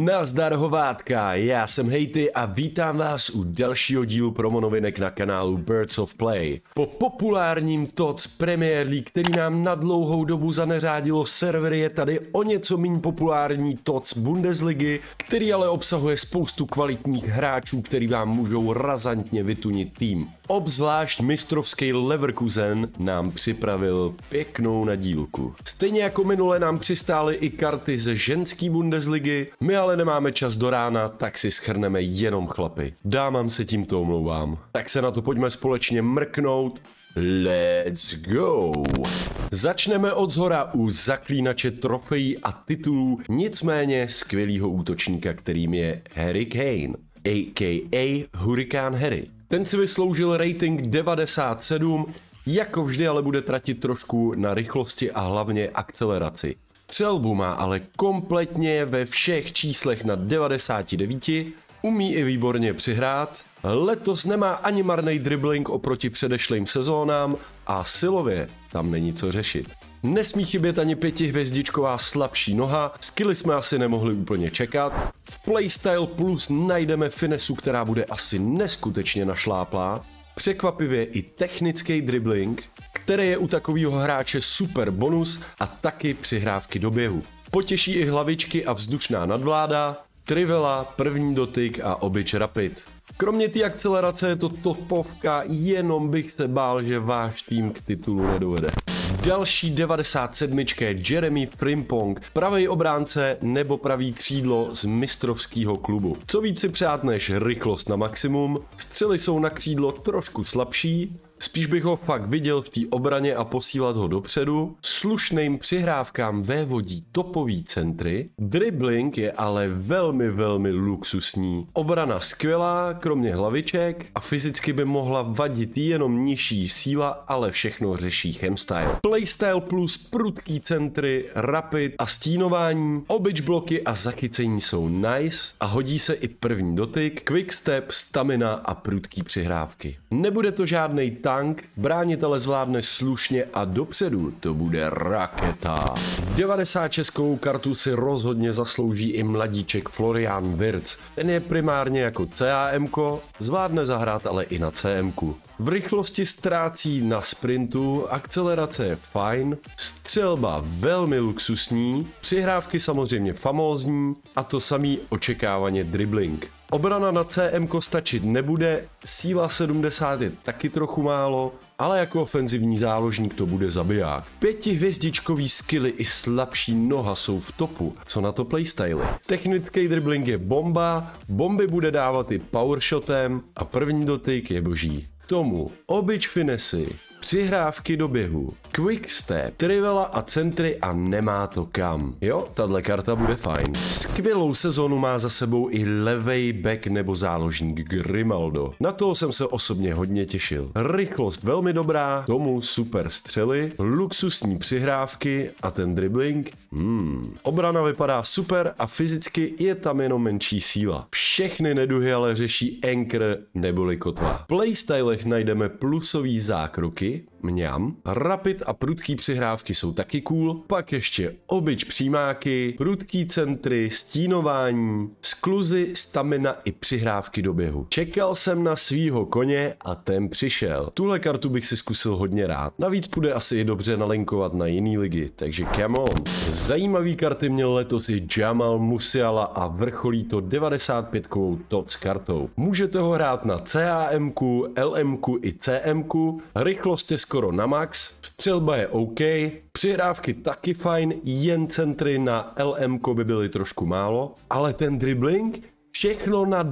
Nazdar hovátka, já jsem Hejty a vítám vás u dalšího dílu promonovinek na kanálu Birds of Play. Po populárním TOTS Premier League, který nám na dlouhou dobu zaneřádilo servery, je tady o něco méně populární TOTS Bundesligy, který ale obsahuje spoustu kvalitních hráčů, který vám můžou razantně vytunit tým. Obzvlášť mistrovský Leverkusen nám připravil pěknou nadílku. Stejně jako minule nám přistály i karty ze ženský Bundesligy, my ale nemáme čas do rána, tak si shrneme jenom chlapy. Dámám se tímto omlouvám. Tak se na to pojďme společně mrknout. Let's go! Začneme od zhora u zaklínače trofejí a titulů, nicméně skvělýho útočníka, kterým je Harry Kane, a.k.a. Hurricane Harry. Ten si vysloužil rating 97, jako vždy ale bude tratit trošku na rychlosti a hlavně akceleraci. Střelbu má ale kompletně ve všech číslech na 99, umí i výborně přihrát, letos nemá ani marný dribbling oproti předešlým sezónám a silově tam není co řešit. Nesmí chybět ani 5hvězdičková slabší noha, skilly jsme asi nemohli úplně čekat. V Playstyle Plus najdeme finesu, která bude asi neskutečně našláplá. Překvapivě i technický dribbling, který je u takového hráče super bonus a taky přihrávky do běhu. Potěší i hlavičky a vzdušná nadvláda, trivela, první dotyk a obyč rapid. Kromě té akcelerace je to topovka, jenom bych se bál, že váš tým k titulu nedovede. Další 97 je Jeremy Frimpong, pravý obránce nebo pravý křídlo z mistrovského klubu. Co víc si přát než rychlost na maximum, střely jsou na křídlo trošku slabší, spíš bych ho fakt viděl v té obraně a posílat ho dopředu. Slušným přihrávkám vévodí topový centry, dribbling je ale velmi luxusní. Obrana skvělá, kromě hlaviček a fyzicky by mohla vadit jenom nižší síla, ale všechno řeší chemstyle. Playstyle plus prudký centry, rapid a stínování, obyč bloky a zachycení jsou nice a hodí se i první dotyk, quickstep, stamina a prudký přihrávky. Nebude to žádnej tank, bránitele zvládne slušně a dopředu to bude raketa. 96 kartu si rozhodně zaslouží i mladíček Florian Wirtz. Ten je primárně jako CAMko, zvládne zahrát ale i na CMku. V rychlosti ztrácí na sprintu, akcelerace je fajn, střelba velmi luxusní, přihrávky samozřejmě famózní a to samý očekávaně dribbling. Obrana na CMko stačit nebude, síla 70 je taky trochu málo, ale jako ofenzivní záložník to bude zabiják. 5hvězdičkový skilly i slabší noha jsou v topu, co na to playstyly. Technický dribbling je bomba, bomby bude dávat i powershotem a první dotyk je boží. K tomu obyč finesy, přihrávky do běhu, quickstep, trivela a centry a nemá to kam. Jo, tahle karta bude fajn. Skvělou sezonu má za sebou i levej back nebo záložník Grimaldo. Na toho jsem se osobně hodně těšil. Rychlost velmi dobrá, tomu super střely, luxusní přihrávky a ten dribbling. Obrana vypadá super a fyzicky je tam jenom menší síla. Všechny neduhy ale řeší Anchor neboli kotva. V playstylech najdeme plusový zákroky, mňam, rapid a prudký přihrávky jsou taky cool, pak ještě obyč přímáky, prudký centry, stínování, skluzy, stamina i přihrávky do běhu. Čekal jsem na svýho koně a ten přišel. Tuhle kartu bych si zkusil hodně rád. Navíc půjde asi i dobře nalinkovat na jiný ligy, takže come on. Zajímavý karty měl letos i Jamal Musiala a vrcholí to 95kovou TOTS kartou. Můžete ho hrát na CAMku, LMku i CMku, rychlost je skoro na max, střelba je OK, přihrávky taky fajn, jen centry na LMko by byly trošku málo, ale ten dribbling, všechno na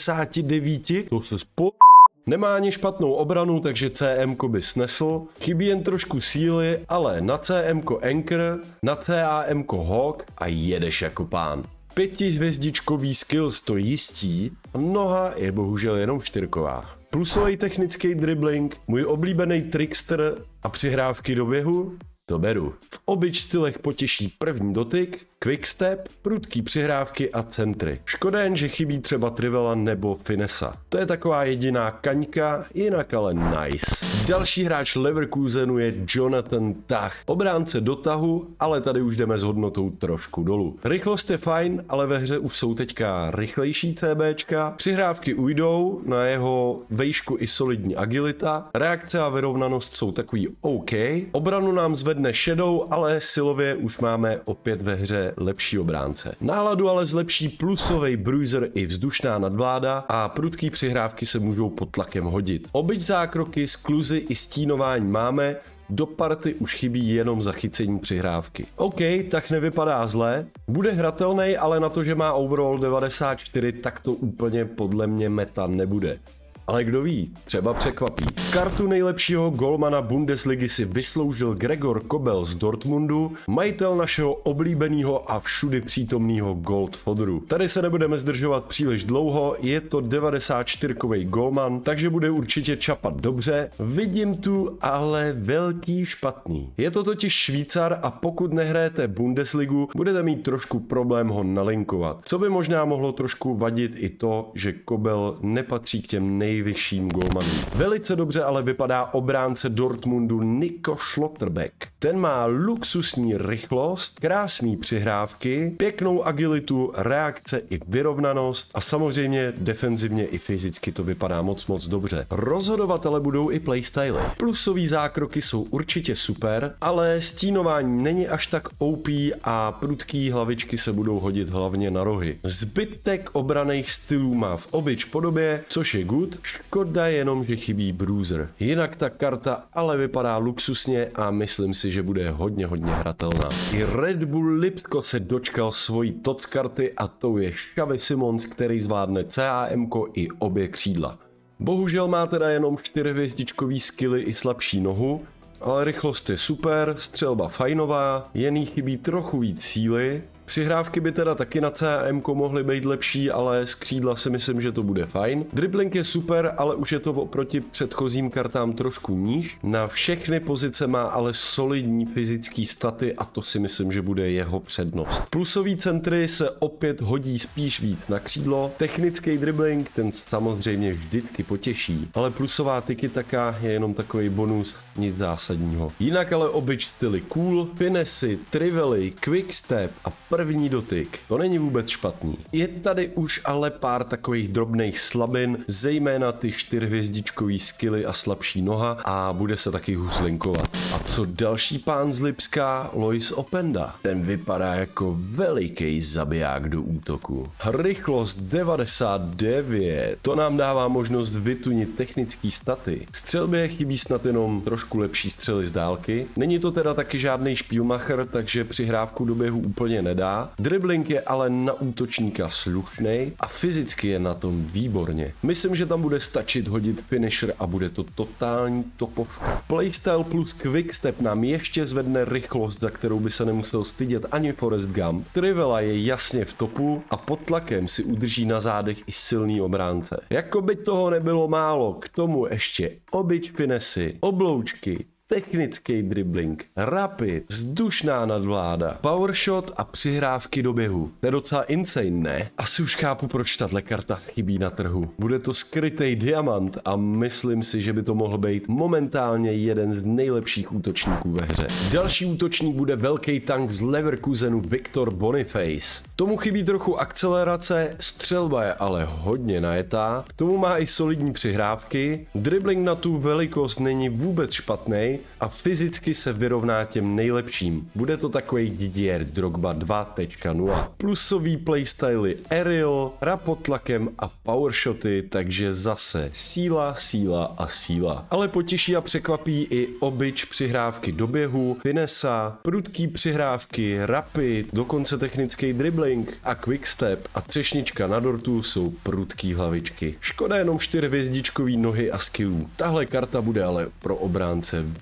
99, to se Nemá ani špatnou obranu, takže CMko by snesl, chybí jen trošku síly, ale na CMko Anchor, na CAMko Hawk a jedeš jako pán. 5hvězdičkový skills to jistí, noha je bohužel jenom 4ková. Plusový technický dribbling, můj oblíbený trickster a přihrávky do běhu, to beru. V obyč stylech potěší první dotyk, Quickstep, prudký přihrávky a centry. Škoda jen, že chybí třeba Trivela nebo Finessa. To je taková jediná kaňka, jinak ale nice. Další hráč Leverkusenu je Jonathan Tah. Obránce do tahu, ale tady už jdeme s hodnotou trošku dolů. Rychlost je fajn, ale ve hře už jsou teďka rychlejší CBčka. Přihrávky ujdou, na jeho vejšku i solidní agilita. Reakce a vyrovnanost jsou takový OK. Obranu nám zvedne Shadow, ale silově už máme opět ve hře lepší obránce. Náladu ale zlepší plusový bruiser i vzdušná nadvláda a prudký přihrávky se můžou pod tlakem hodit. Obyť zákroky, skluzy i stínování máme, do party už chybí jenom zachycení přihrávky. OK, tak nevypadá zle. Bude hratelný, ale na to, že má overall 94, tak to úplně podle mě meta nebude. Ale kdo ví, třeba překvapí. Kartu nejlepšího golmana Bundesligy si vysloužil Gregor Kobel z Dortmundu, majitel našeho oblíbeného a všudy přítomného Gold fodru. Tady se nebudeme zdržovat příliš dlouho, je to 94kový golman, takže bude určitě čapat dobře. Vidím tu ale velký špatný. Je to totiž Švýcar a pokud nehrajete Bundesligu, budete mít trošku problém ho nalinkovat. Co by možná mohlo trošku vadit i to, že Kobel nepatří k těm nejvyšším golmanům. Velice dobře ale vypadá obránce Dortmundu Nico Schlotterbeck. Ten má luxusní rychlost, krásný přihrávky, pěknou agilitu, reakce i vyrovnanost a samozřejmě defenzivně i fyzicky to vypadá moc dobře. Rozhodovatele budou i playstyly. Plusový zákroky jsou určitě super, ale stínování není až tak OP a prudký hlavičky se budou hodit hlavně na rohy. Zbytek obraných stylů má v obyč podobě, což je good. Škoda jenom, že chybí bruiser. Jinak ta karta ale vypadá luxusně a myslím si, že bude hodně hratelná. I Red Bull Lipsko se dočkal svojí TOTS karty a to je Xavi Simons, který zvládne CAMko i obě křídla. Bohužel má teda jenom 4hvězdičkový skilly i slabší nohu, ale rychlost je super, střelba fajnová, jen jí chybí trochu víc síly. Přihrávky by teda taky na CMko mohly být lepší, ale z křídla si myslím, že to bude fajn. Dribbling je super, ale už je to oproti předchozím kartám trošku níž. Na všechny pozice má ale solidní fyzický staty a to si myslím, že bude jeho přednost. Plusový centry se opět hodí spíš víc na křídlo. Technický dribbling, ten samozřejmě vždycky potěší, ale plusová tiki-taka je jenom takový bonus, nic zásadního. Jinak ale obyč styly cool, finesy, trively, quickstep a první dotyk. To není vůbec špatný. Je tady už ale pár takových drobných slabin, zejména ty 4hvězdičkový skilly a slabší noha a bude se taky hůř linkovat. A co další pán z Lipska? Lois Openda. Ten vypadá jako veliký zabiják do útoku. Rychlost 99. To nám dává možnost vytunit technický staty. Střelbě chybí snad jenom trošku lepší střely z dálky. Není to teda taky žádný špílmacher, takže přihrávku do běhu úplně nedá. Dribbling je ale na útočníka slušnej a fyzicky je na tom výborně. Myslím, že tam bude stačit hodit finisher a bude to totální topovka. Playstyle plus quickstep nám ještě zvedne rychlost, za kterou by se nemusel stydět ani Forrest Gump. Trivela je jasně v topu a pod tlakem si udrží na zádech i silný obránce. Jako by toho nebylo málo, k tomu ještě obyč finesy, obloučky, technický dribbling, rapid, vzdušná nadvláda, powershot a přihrávky do běhu. To je docela insane, ne? Asi už chápu, proč tato karta chybí na trhu. Bude to skrytý diamant a myslím si, že by to mohl být momentálně jeden z nejlepších útočníků ve hře. Další útočník bude velký tank z Leverkusenu Victor Boniface. Tomu chybí trochu akcelerace, střelba je ale hodně najetá, k tomu má i solidní přihrávky, dribbling na tu velikost není vůbec špatný a fyzicky se vyrovná těm nejlepším. Bude to takový Didier Drogba 2.0. Plusový playstyly aerial, rap pod tlakem a powershoty, takže zase síla a síla. Ale potěší a překvapí i obyč přihrávky do běhu, finesa, prudký přihrávky, rapid, dokonce technický dribbling a quickstep a třešnička na dortu jsou prudký hlavičky. Škoda jenom 4hvězdičkový nohy a skillů. Tahle karta bude ale pro obránce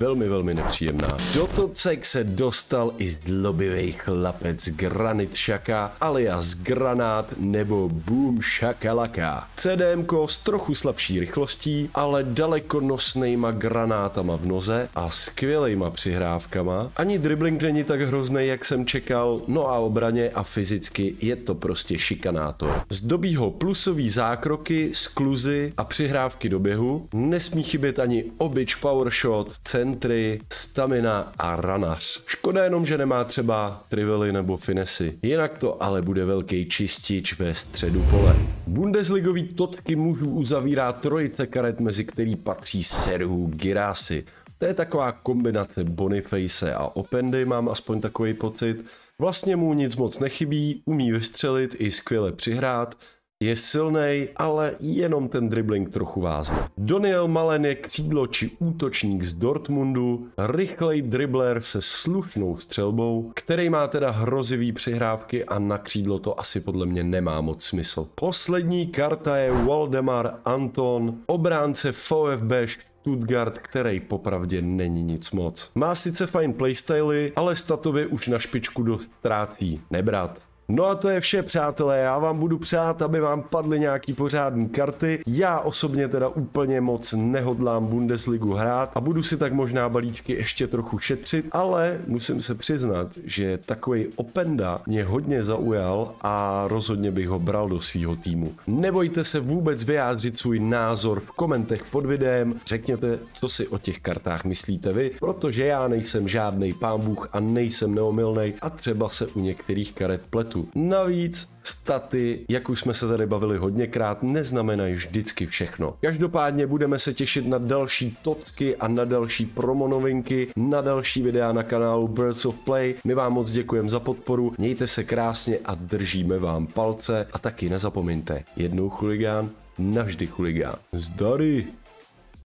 velmi nepříjemná. Do tocek se dostal i zlobivý chlapec Granit Xhaka alias Granát nebo Boom Shakalaka. CDMko s trochu slabší rychlostí, ale dalekonosnejma granátama v noze a skvělejma přihrávkama. Ani dribbling není tak hrozný, jak jsem čekal, no a obraně a fyzicky je to prostě šikanátor. Zdobí ho plusový zákroky, skluzy a přihrávky do běhu. Nesmí chybět ani obič powershot, centry, stamina a ranař. Škoda jenom, že nemá třeba trively nebo finesy. Jinak to ale bude velký čistič ve středu pole. Bundesligový totky mužů uzavírá trojice karet, mezi který patří Serhou Guirassy. To je taková kombinace Boniface a Opendy, mám aspoň takový pocit. Vlastně mu nic moc nechybí, umí vystřelit i skvěle přihrát, je silnej, ale jenom ten dribbling trochu vázne. Daniel Malen je křídlo či útočník z Dortmundu, rychlej dribbler se slušnou střelbou, který má teda hrozivý přihrávky a na křídlo to asi podle mě nemá moc smysl. Poslední karta je Waldemar Anton, obránce VfB Stuttgart, který popravdě není nic moc. Má sice fajn playstyly, ale statově už na špičku dost ztrácí. Nebrat. No a to je vše, přátelé, já vám budu přát, aby vám padly nějaký pořádný karty. Já osobně teda úplně moc nehodlám Bundesligu hrát a budu si tak možná balíčky ještě trochu šetřit, ale musím se přiznat, že takovej Openda mě hodně zaujal a rozhodně bych ho bral do svýho týmu. Nebojte se vůbec vyjádřit svůj názor v komentech pod videem, řekněte, co si o těch kartách myslíte vy, protože já nejsem žádnej pánbůh a nejsem neomylnej a třeba se u některých karet pletu. Navíc staty, jak už jsme se tady bavili hodněkrát, neznamenají vždycky všechno. Každopádně budeme se těšit na další tocky a na další promo novinky, na další videa na kanálu Birds of Play. My vám moc děkujeme za podporu, mějte se krásně a držíme vám palce a taky nezapomeňte, jednou chuligán, navždy chuligán. Zdary!